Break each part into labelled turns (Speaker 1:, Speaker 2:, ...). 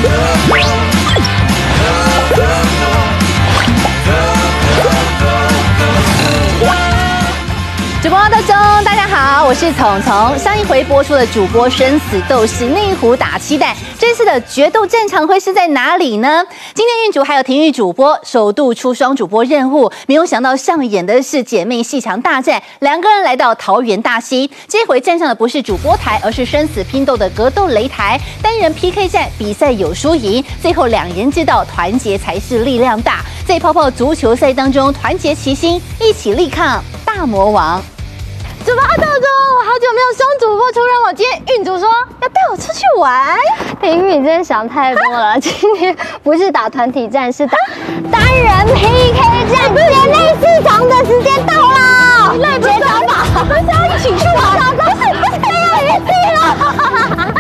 Speaker 1: 主播的中，大家好，我是聪聪。上一回播出的主播生死斗士内湖打七蛋，这次的决斗战场会是在哪里呢？今天运主还有体育主播首度出双主播任务，没有想到上演的是姐妹戏强大战，两个人来到桃园大溪，这回站上的不是主播台，而是生死拼斗的格斗擂台，单人 PK 战，比赛有输赢，最后两人知道团结才是力量大，在泡泡足球赛当中团结齐心，一起力抗大魔王。主播阿豆中，我好久没有双主播出任务，今天运主说要带我出去玩。
Speaker 2: 林宇，你真的想太多了。今天不是打团体战，是打单人 PK 战。姐妹市场的时间到了，别找吧，不是要一起去玩，不是要一起了。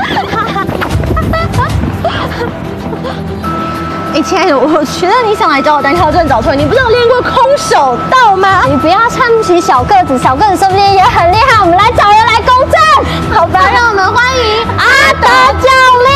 Speaker 1: 亲爱的，我觉得你想来找我单挑真的找错，你不是有练过空手道吗？
Speaker 2: 你不要看不起小个子，小个子说不定也很厉害。我们来找人来公战，
Speaker 1: 好吧，让我们欢迎
Speaker 2: 阿德教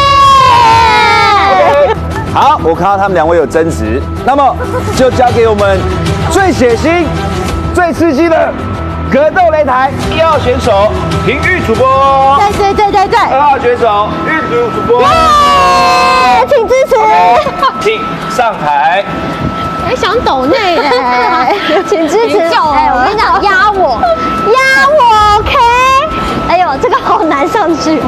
Speaker 2: 练。
Speaker 3: 好，我看到他们两位有争执，那么就交给我们最血腥、最刺激的格斗擂台1号选手廷玉主播，
Speaker 1: 对
Speaker 3: 2号选手玉主播，
Speaker 2: 请支持，
Speaker 3: 请上台。
Speaker 1: 哎，想抖内哎，
Speaker 2: 请支持。哎，我跟你讲，压我，OK。哎呦，这个好难上去。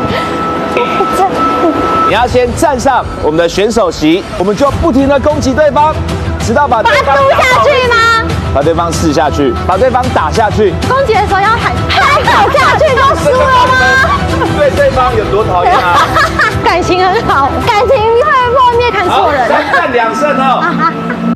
Speaker 3: 你要先站上我们的选手席，我们就不停的攻击对方，直到把对方
Speaker 2: 输下去吗？
Speaker 3: 把对方试下去，把对方打下去。
Speaker 1: 攻击的时候要喊
Speaker 2: 打下去就输了吗？
Speaker 3: 对对方有多讨厌啊？
Speaker 1: 感情很好，
Speaker 2: 感情会破灭，
Speaker 1: 看错人。
Speaker 3: 3战2胜哦。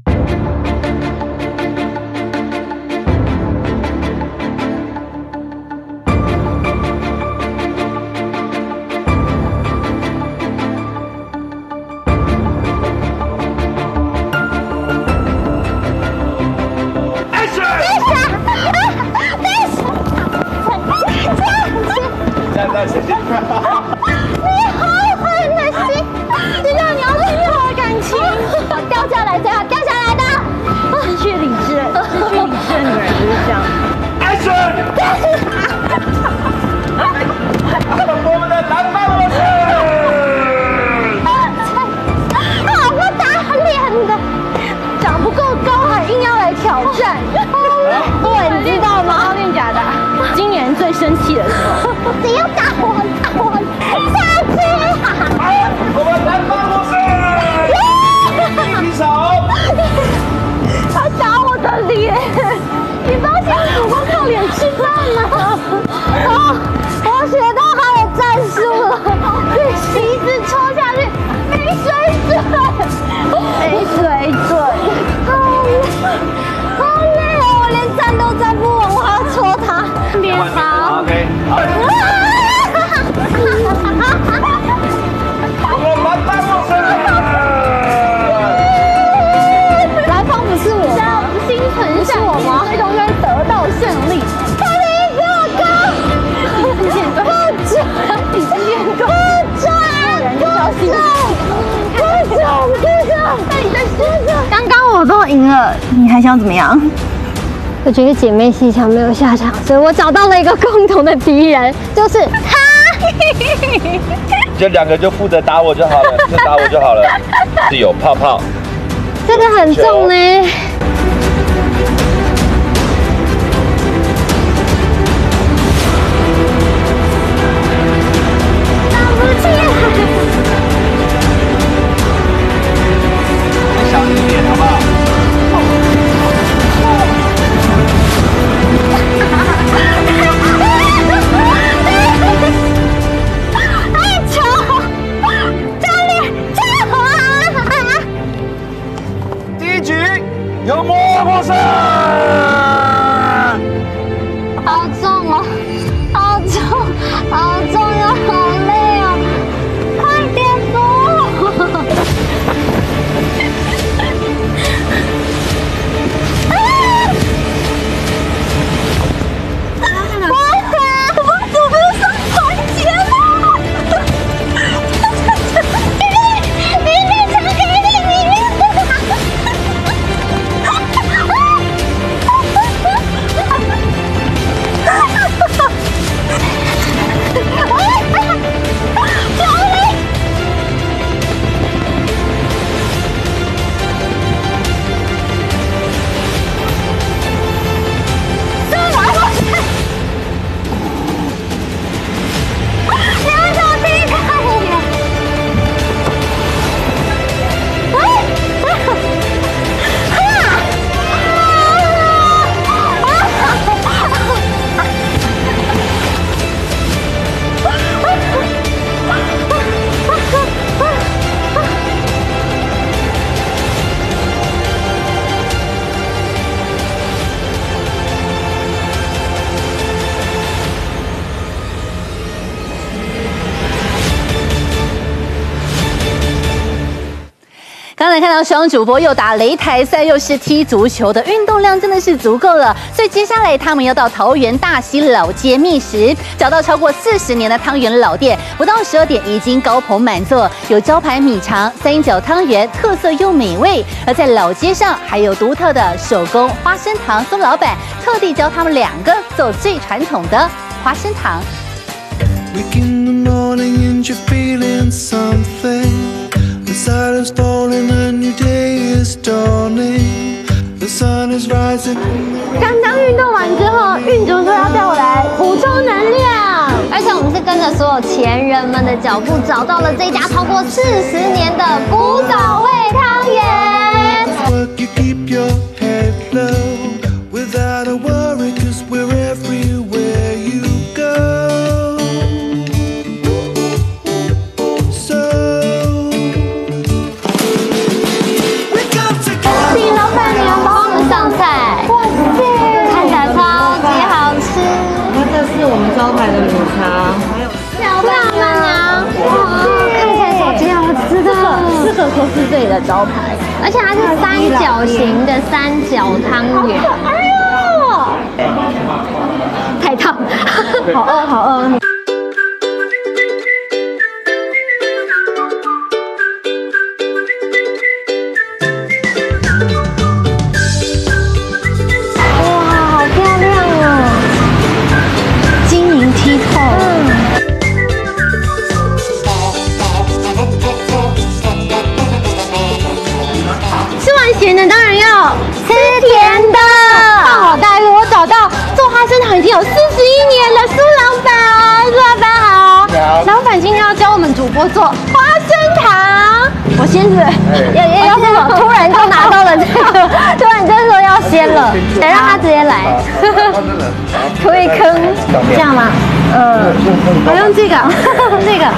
Speaker 2: 你好狠的心，知道你要失去我的感情。我掉下来，最好掉下来的。
Speaker 1: 失去理智的女人就是这样。
Speaker 3: Action！ 我们的蓝方模式。
Speaker 2: 好不打脸的，
Speaker 1: 长不够高还硬要来挑战。
Speaker 2: 对，你知道吗？
Speaker 1: 真的假的？今年最生气的时候，
Speaker 2: 只要打我下去。
Speaker 3: 我们蓝方模式。一起手。
Speaker 1: 他打我的脸，你发现主播靠脸吃饭吗？
Speaker 2: 我学到他的战术了，这旗子戳下去，没水准，没水准，好累哦，我连站都站不稳，我还要戳他，脸好。
Speaker 3: OK， 好。我蓝方模式。
Speaker 2: 蓝方不是我吗？
Speaker 1: 心存善意，最终会得到胜利。
Speaker 2: 他比比我高，
Speaker 1: 底线
Speaker 2: 不准，
Speaker 1: 底线高，
Speaker 2: 不准，
Speaker 1: 那你在说着，刚刚我都赢了，你还想怎么样？
Speaker 2: 我觉得姐妹戏强没有下场，所以我找到了一个共同的敌人，就是他。
Speaker 3: 就2个就负责打我就好了，就打我就好了。是有泡泡，
Speaker 2: 这个很重呢。打不起来。
Speaker 3: 小心一点，好不好？第一局
Speaker 1: 才看到双主播又打擂台赛，又是踢足球的运动量真的是足够了。所以接下来他们要到桃园大溪老街觅食，找到超过40年的汤圆老店，不到12点已经高朋满座，有招牌米肠、三角汤圆，特色又美味。而在老街上还有独特的手工花生糖，苏老板特地教他们2个做最传统的花生糖。
Speaker 4: Wake in the morning and you're feeling something. The side is falling, a new day is dawning. The sun is rising.
Speaker 2: 刚刚运动完之后，运主说要带我来补充能量，而且我们是跟着所有前人们的脚步，找到了这家超过40年的古早味汤圆。
Speaker 4: Work, you keep your head low without a worry, 'cause we're everywhere you go. So we got to go.
Speaker 2: 请老板娘帮我们上菜，哇塞，看起来超级好吃。
Speaker 5: 这是我们招牌的米肠，还有
Speaker 2: 老板娘，哇，看起来超级好吃的，
Speaker 1: 适合说是这里的招牌。
Speaker 2: 而且它是3角形的3角汤圆。哎呦，太烫，好饿好饿。哇，好漂亮哦，晶莹剔透。吃完咸的当然要吃甜的。好，大哥，我找到做花生糖已经有41年了，苏老板，苏老板好。老板今天要教我们主播做花生糖。我先是要什么？突然就拿到了这个，突然就说要先了，得让他直接来。推坑，这样吗？我用这个，这个。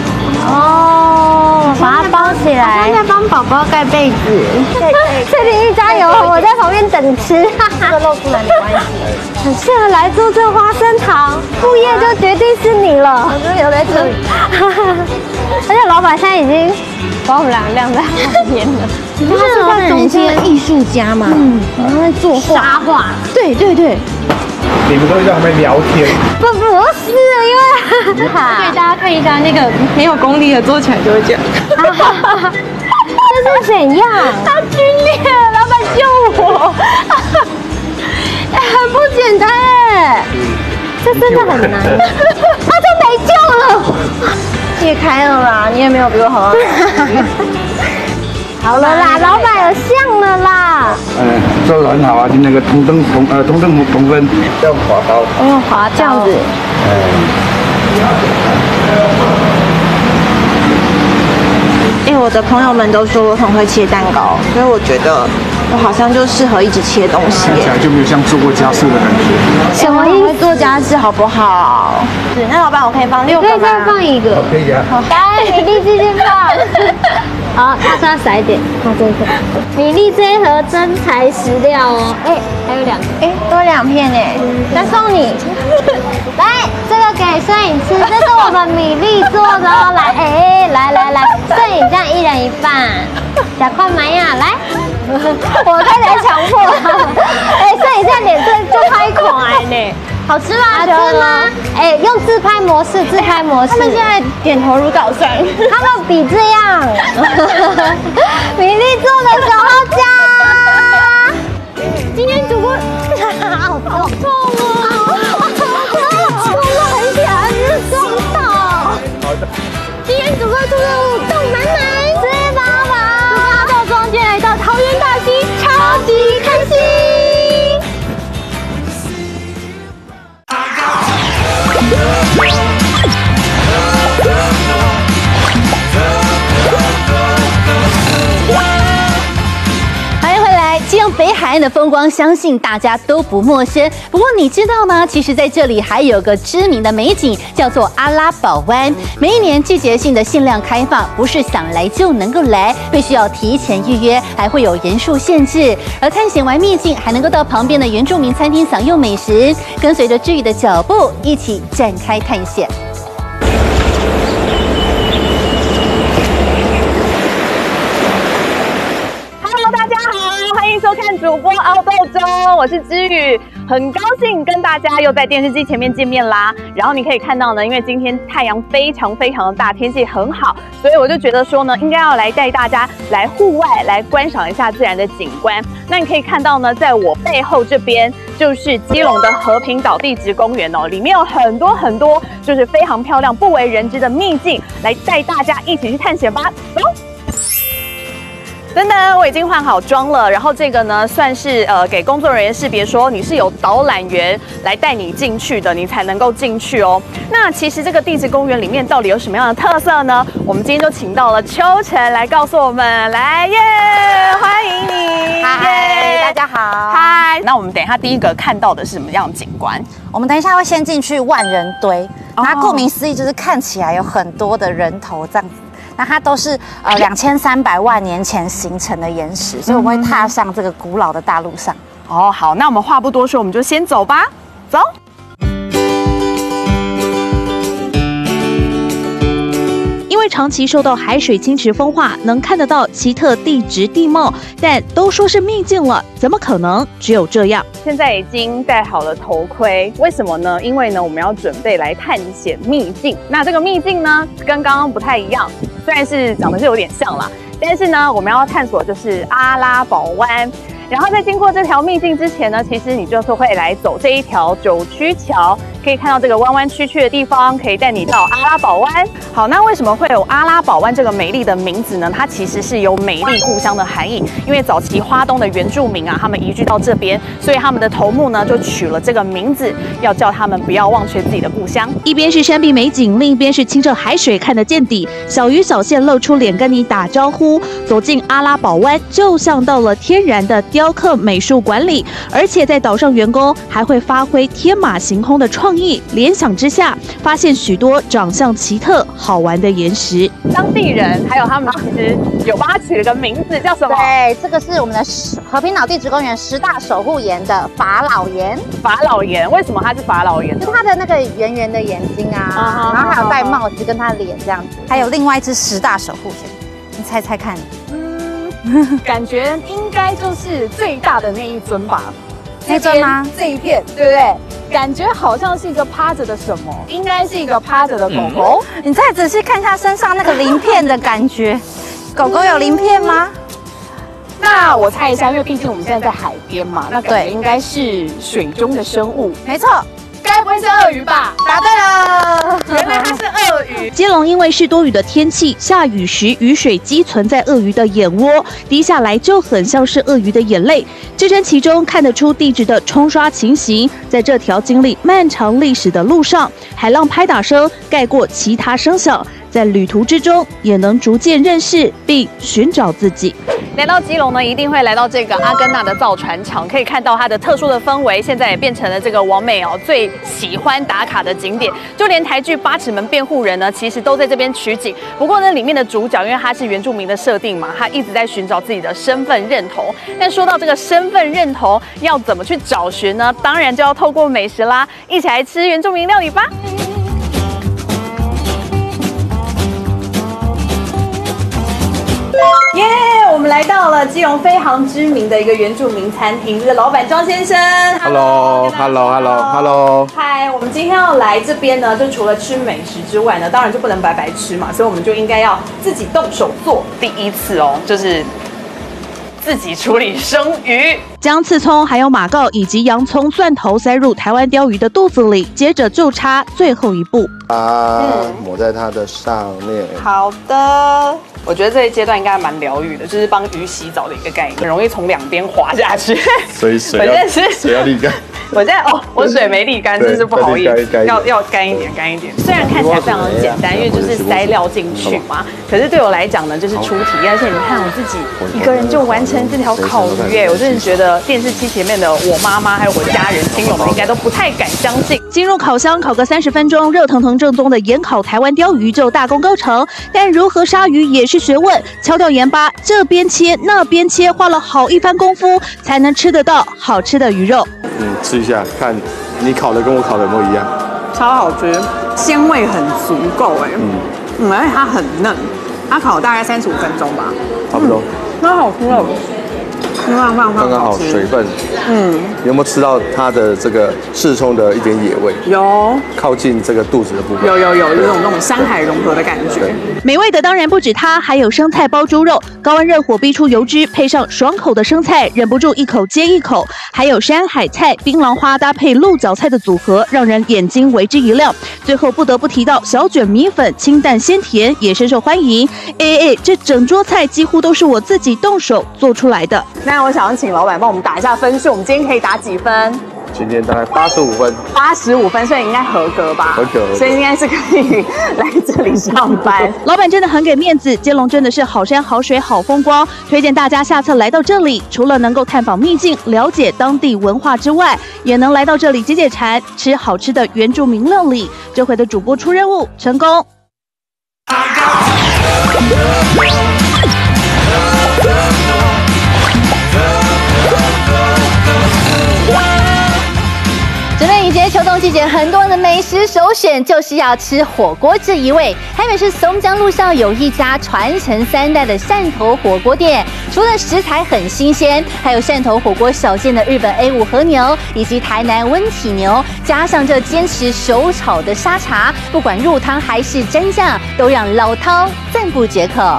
Speaker 2: 哦，把它包起来。在帮宝宝盖被子。翠玲加油，我在旁边等吃。这个露出来没关系。很适合来做这花生糖，副业就决定是你了。我就留在这里。而且老板现在已经把我们2个晾在旁边了。你不是在中间艺术家吗？然后在作画。沙画。对对对。
Speaker 3: 你们都在旁边聊天。
Speaker 2: 不是，因为
Speaker 5: 对大家看一下那个没有功力的做起来就会这样。
Speaker 2: 这是怎样？他皲裂了，老板救我！很不简单哎，这真的很难。他就没救了。
Speaker 5: 裂开了啦，你也没有比我好啊。
Speaker 2: 好了啦，老板有像了啦。
Speaker 3: 做得很好啊，今天那个同等同分，这样滑刀。
Speaker 2: 我用滑这样子。
Speaker 5: 我的朋友们都说我很会切蛋糕，所以我觉得我好像就适合一直切东西。
Speaker 3: 看起来就没有像做过家事的感觉。
Speaker 5: 什么意思？做家事好不好？是，那老板我可以放6个吗？
Speaker 2: 可以再放1个。
Speaker 3: 可以啊。
Speaker 2: 来，米粒继续放。好，他说要少一点，放这个。米粒这一盒真材实料哦。还有2个。
Speaker 5: 多2片哎，再送你。
Speaker 2: 来，这个给摄影吃，这是我们米粒做的哦。来，摄影这样1人1半，小块买呀，来。我在强迫。摄影这样脸就拍款呢。好吃吗？好吃吗？用自拍模式。他们
Speaker 5: 现在点头如捣蒜。
Speaker 2: 他们比这样。米粒做的小号家。今天主播好痛哦！我很想是撞到。今天主播出任务动满满，吃饱饱。到庄间来到桃园大溪，超级开心。
Speaker 1: 这样北海岸的风光，相信大家都不陌生。不过你知道吗？其实在这里还有个知名的美景，叫做阿拉堡湾。每一年季节性的限量开放，不是想来就能够来，必须要提前预约，还会有人数限制。而探险完秘境，还能够到旁边的原住民餐厅享用美食，跟随着志宇的脚步，一起展开探险。
Speaker 6: 我是知宇，很高兴跟大家又在电视机前面见面啦。然后你可以看到呢，因为今天太阳非常的大，天气很好，所以我就觉得说呢，应该要来带大家来户外来观赏一下自然的景观。那你可以看到呢，在我背后这边就是基隆的和平岛地质公园哦，里面有很多就是非常漂亮、不为人知的秘境，来带大家一起去探险吧，走！等等，我已经换好妆了，然后这个呢，算是给工作人员识别说你是有导览员来带你进去的，你才能够进去哦。那其实这个地质公园里面到底有什么样的特色呢？我们今天就请到了秋晨来告诉我们，来耶，欢迎你，
Speaker 7: 嗨，大家好，
Speaker 6: 嗨。那我们等一下第一个看到的是什么样的景观？
Speaker 7: 我们等一下会先进去万人堆，它顾名思义就是看起来有很多的人头这样子。那它都是2300万年前形成的岩石，所以我们会踏上这个古老的大陆上。
Speaker 6: 哦，好，那我们话不多说，我们就先走吧，走。
Speaker 8: 因为长期受到海水侵蚀风化，能看得到奇特地质地貌，但都说是秘境了，怎么可能只有这样？
Speaker 6: 现在已经戴好了头盔，为什么呢？因为呢，我们要准备来探险秘境。那这个秘境呢，跟刚刚不太一样，虽然是长得是有点像啦，但是呢，我们要探索就是阿拉堡湾。然后在经过这条秘境之前呢，其实你就是会来走这一条9曲桥，可以看到这个弯弯曲曲的地方，可以带你到阿拉堡湾。好，那为什么会有阿拉堡湾这个美丽的名字呢？它其实是有美丽故乡的含义，因为早期花东的原住民啊，他们移居到这边，所以他们的头目呢就取了这个名字，要叫他们不要忘却自己的故乡。
Speaker 8: 一边是山壁美景，另一边是清澈海水，看得见底，小鱼小蟹露出脸跟你打招呼。走进阿拉堡湾，就像到了天然的雕刻美术馆里，而且在岛上员工还会发挥天马行空的创意，联想之下发现许多长相奇特好玩的岩石。
Speaker 6: 当地人还有他们其实有帮他取了个名字，叫什么？
Speaker 7: 对，这个是我们的和平岛地质公园10大守护岩的法老岩。
Speaker 6: 法老岩，为什么它是法老岩？
Speaker 7: 就是它的那个圆圆的眼睛啊，然后还有戴帽子跟它脸这样子。还有另外一只10大守护岩，你猜猜看？
Speaker 6: 感觉应该就是最大的那一尊吧？
Speaker 7: 那尊吗？
Speaker 6: 这一片，对不对？感觉好像是一个趴着的什么，应该是一个趴着的狗狗。
Speaker 7: 你再仔细看一下身上那个鳞片的感觉，狗狗有鳞片吗？
Speaker 6: 那我猜一下，因为毕竟我们现在在海边嘛，那感觉应该是水中的生物。
Speaker 7: 没错。
Speaker 6: 该不会是鳄鱼吧？
Speaker 7: 答对了，
Speaker 6: 原来它是鳄鱼。
Speaker 8: 基隆因为是多雨的天气，下雨时雨水积存在鳄鱼的眼窝，滴下来就很像是鳄鱼的眼泪。置身其中，看得出地质的冲刷情形。在这条经历漫长历史的路上，海浪拍打声盖过其他声响，在旅途之中也能逐渐认识并寻找自己。
Speaker 6: 来到基隆呢，一定会来到这个阿根纳的造船厂，可以看到它的特殊的氛围，现在也变成了这个网美最喜欢打卡的景点。就连台剧《八尺门辩护人》呢，其实都在这边取景。不过呢，里面的主角因为他是原住民的设定嘛，他一直在寻找自己的身份认同。但说到这个身份认同，要怎么去找寻呢？当然就要透过美食啦，一起来吃原住民料理吧。耶！我们来到了基隆非常知名的一个原住民餐厅，这个老板庄先生。
Speaker 3: Hello。
Speaker 6: 嗨，我们今天要来这边呢，就除了吃美食之外呢，当然就不能白白吃嘛，所以我们就应该要自己动手做。第一次哦，就是自己处理生鱼。
Speaker 8: 将刺葱、还有马告以及洋葱、蒜头塞入台湾鲷鱼的肚子里，接着就插最后一步，
Speaker 9: 抹在它的上面。
Speaker 6: 好的，我觉得这一阶段应该蛮疗愈的，就是帮鱼洗澡的一个概念，很容易从两边滑下去。
Speaker 9: 所以水要沥干。
Speaker 6: 我现在我水没沥干，真是不好意思，要干一点。虽然看起来非常的简单，因为就是塞料进去嘛，可是对我来讲呢，就是初体验。而且你看我自己一个人就完成这条烤鱼，我真的觉得电视机前面的我妈妈还有我家人、亲友们应该都不太敢相信。
Speaker 8: 进入烤箱烤个30分钟，热腾腾正宗的盐烤台湾鲷鱼就大功告成。但如何杀鱼也是学问，敲掉盐巴，这边切那边切，花了好一番功夫才能吃得到好吃的鱼肉。
Speaker 9: 吃一下，看你烤的跟我烤的有没有一样？
Speaker 6: 超好吃，鲜味很足够而且它很嫩，它烤大概35分钟吧，
Speaker 9: 差不多。
Speaker 6: 那好吃了。
Speaker 9: 刚刚好水分。有没有吃到它的这个适中的一点野味？
Speaker 6: 有，
Speaker 9: 靠近这个肚子的部分。
Speaker 6: 有那种山海融合的感觉。
Speaker 8: 美味的当然不止它，还有生菜包猪肉，高温热火逼出油脂，配上爽口的生菜，忍不住一口接一口。还有山海菜、槟榔花搭配鹿角菜的组合，让人眼睛为之一亮。最后不得不提到小卷米粉，清淡鲜甜，也深受欢迎。这整桌菜几乎都是我自己动手做出来的。
Speaker 6: 那我想要请老板帮我们打一下分数，我们今天可以打几分？
Speaker 9: 今天大概85分
Speaker 6: ，85分，所以应该合格吧？
Speaker 9: 合格，
Speaker 6: 所以应该是可以来这里上班。
Speaker 8: 老板真的很给面子，基隆真的是好山好水好风光，推荐大家下次来到这里，除了能够探访秘境、了解当地文化之外，也能来到这里解解馋，吃好吃的原住民料理。这回的主播出任务成功。
Speaker 1: 准备迎接秋冬季节，很多人的美食首选就是要吃火锅这一味。台北市松江路上有一家传承3代的汕头火锅店，除了食材很新鲜，还有汕头火锅少见的日本 A5 和牛以及台南温体牛，加上这坚持手炒的沙茶，不管入汤还是蘸酱，都让老饕赞不绝口。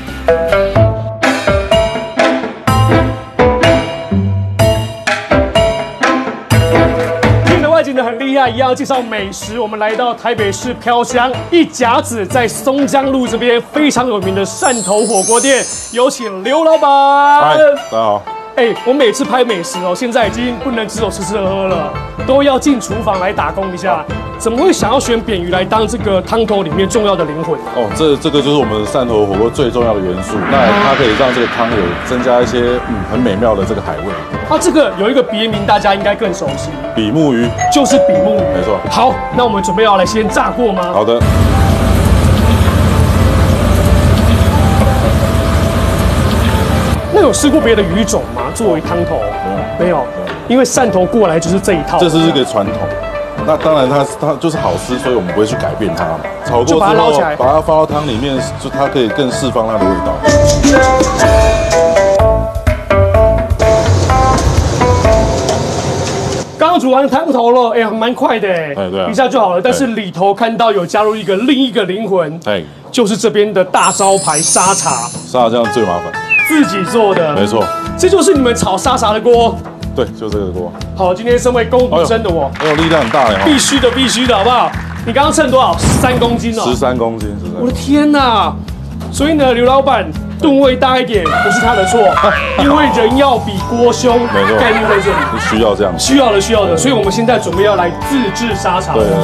Speaker 10: 真的很厉害，一样介绍美食。我们来到台北市飘香一甲子，在松江路这边非常有名的汕头火锅店，有请刘老板。
Speaker 11: 嗨，大家好。
Speaker 10: 我每次拍美食哦，现在已经不能只有吃吃喝喝了，都要进厨房来打工一下。怎么会想要选扁鱼来当这个汤头里面重要的灵魂？
Speaker 11: 哦，这个就是我们汕头火锅最重要的元素。那它可以让这个汤有增加一些很美妙的这个海味。
Speaker 10: 这个有一个别名，大家应该更熟悉，
Speaker 11: 比目鱼，
Speaker 10: 就是比目鱼，
Speaker 11: 没错。
Speaker 10: 好，那我们准备要来先炸过吗？
Speaker 11: 好的。
Speaker 10: 那有试过别的鱼种吗？作为汤头？没有，因为汕头过来就是这一套。
Speaker 11: 这是一个传统。那当然它就是好吃，所以我们不会去改变它。炒过之后，
Speaker 10: 把它捞起来，
Speaker 11: 把它放到汤里面，就它可以更释放它的味道。
Speaker 10: 刚煮完汤头了，蛮快的
Speaker 11: 对啊，
Speaker 10: 一下就好了。但是里头看到有加入另一个灵魂，就是这边的大招牌沙茶。
Speaker 11: 沙茶酱最麻烦，
Speaker 10: 自己做的，
Speaker 11: 没错。
Speaker 10: 这就是你们炒沙茶的锅。
Speaker 11: 对，就这个锅。
Speaker 10: 好，今天身为功夫生的我，
Speaker 11: 力量很大呀，
Speaker 10: 必须的，好不好？你刚刚称多少？13公斤哦。
Speaker 11: 13公斤，
Speaker 10: 我的天哪！所以呢，刘老板吨位大一点不是他的错，因为人要比锅凶，
Speaker 11: 没错，
Speaker 10: 概念在这里，
Speaker 11: 需要这样，
Speaker 10: 需要的。所以我们现在准备要来自制沙茶。
Speaker 11: 对。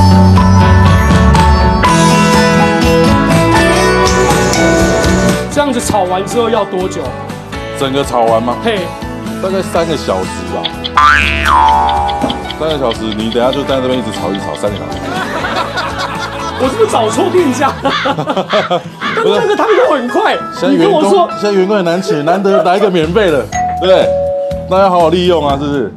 Speaker 10: 这样子炒完之后要多久？
Speaker 11: 整个炒完吗？
Speaker 10: 嘿，
Speaker 11: 大概3个小时吧。3个小时，你等下就在那边一直炒3个小时。
Speaker 10: 我是不是找错店家？但那个汤头很快。你跟我说，
Speaker 11: 现在员工很难请，难得来一个免费的，对不对？大家好好利用啊，是不是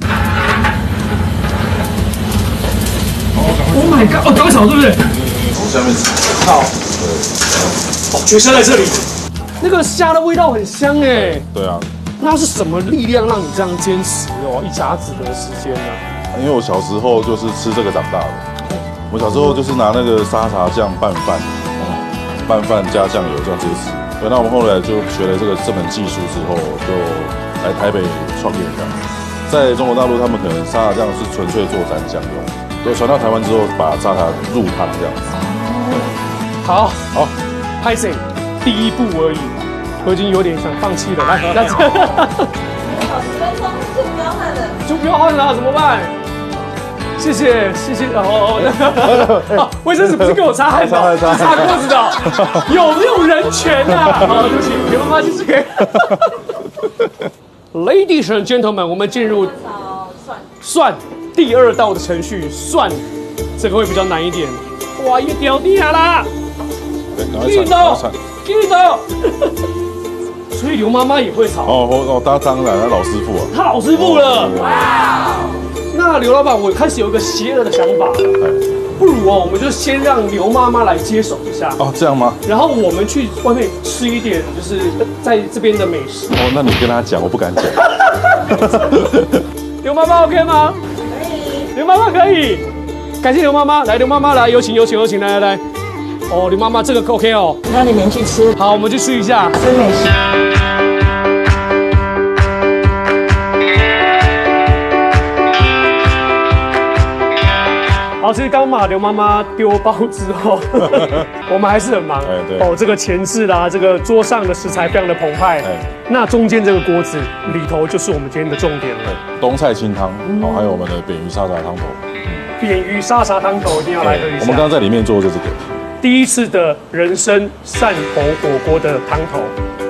Speaker 10: ？Oh my god！ 刚炒对不对？
Speaker 11: 从下面
Speaker 10: 好。对。绝杀在这里。那个虾的味道很香哎。
Speaker 11: 对啊。
Speaker 10: 那是什么力量让你这样坚持一甲子的时间呢？
Speaker 11: 因为我小时候就是吃这个长大的。我小时候就是拿那个沙茶酱拌饭，拌饭加酱油这样直接吃。对，那我们后来就学了这门技术之后，就来台北创业这样。在中国大陆，他们可能沙茶酱是纯粹做蘸酱用，对，传到台湾之后，把沙茶入汤这样子。
Speaker 10: 好，拍谁？第一步而已，我已经有点想放弃了。来，这样子。10分钟就不要换了，就不要换了，怎么办？谢谢卫生纸不是给我擦汗的，是擦锅子的，有没有人权啊？对不起，刘妈妈其实可以。Ladies and gentlemen， 我们进入蒜第2道的程序，蒜这个会比较难一点。哇，一掉地下啦！记得。所以刘妈妈也会炒
Speaker 11: 当然，他老师傅啊，
Speaker 10: 他老师傅了。哇！那刘老板，我开始有一个邪恶的想法， 不如哦，我们就先让刘妈妈来接手一下。
Speaker 11: 哦，这样吗？
Speaker 10: 然后我们去外面吃一点，就是在这边的美食。
Speaker 11: 哦，那你跟他讲，我不敢讲。
Speaker 10: 刘妈妈 OK 吗？可以。刘妈妈可以。感谢刘妈妈，来，刘妈妈来，有请，来。哦，刘妈妈这个 OK 哦。
Speaker 12: 那你们去吃。
Speaker 10: 好，我们去吃一下。
Speaker 12: 吃美食。
Speaker 10: 好，其实刚把刘妈妈丢包之后，我们还是很忙。
Speaker 11: 对。
Speaker 10: 哦，这个前置啦，这个桌上的食材非常的澎湃。那中间这个锅子里头就是我们今天的重点了。
Speaker 11: 冬菜清汤，好，还有我们的扁鱼沙茶汤头。
Speaker 10: 扁鱼沙茶汤头一定要来喝一下。
Speaker 11: 我们刚刚在里面做的这个。
Speaker 10: 第一次的人生汕头火锅的汤头。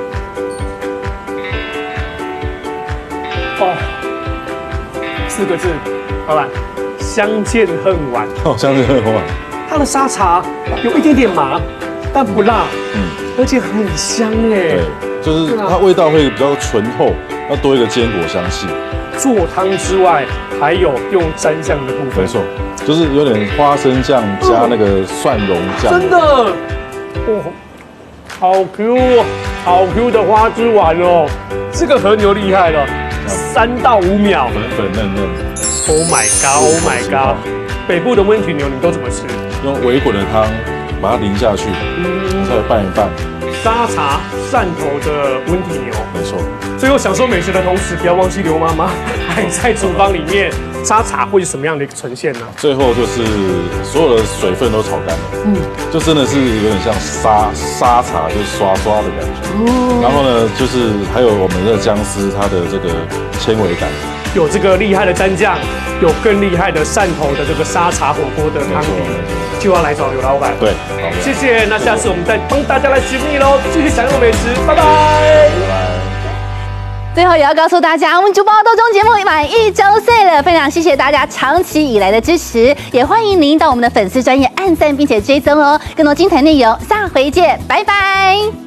Speaker 10: 哦，4个字，老板。相见恨晚
Speaker 11: 哦，相见恨晚。
Speaker 10: 它的沙茶有一点点麻，但不辣，而且很香哎。
Speaker 11: 对，就是它味道会比较醇厚，要多一个坚果香气。
Speaker 10: 做汤之外，还有用蘸酱的部分。
Speaker 11: 没错，就是有点花生酱加那个蒜蓉酱。
Speaker 10: 真的，哦，好 Q 哦，好 Q 的花枝丸哦。这个和牛厉害了，3到5秒，
Speaker 11: 粉嫩嫩。
Speaker 10: Oh my god！Oh my god！ 北部的温体牛你都怎么吃？
Speaker 11: 用微滚的汤把它淋下去，再拌一拌。
Speaker 10: 沙茶汕头的温体牛，
Speaker 11: 没错。
Speaker 10: 最后享受美食的同时，不要忘记刘妈妈还在厨房里面。沙茶会是什么样的一个呈现呢？
Speaker 11: 最后就是所有的水分都炒干了，就真的是有点像沙茶，就是刷的感觉。然后呢，就是还有我们的姜丝，它的这个纤维感。
Speaker 10: 有这个厉害的蘸酱，有更厉害的汕头的这个沙茶火锅的汤底，就要来找刘老板。
Speaker 11: 对，
Speaker 10: 谢谢。那下次我们再帮大家来寻觅喽，继续享用美食，拜拜。
Speaker 1: 最后也要告诉大家，我们主播斗争节目满1周岁了，非常谢谢大家长期以来的支持，也欢迎您到我们的粉丝专页按赞并且追踪哦。更多精彩内容，下回见，拜拜。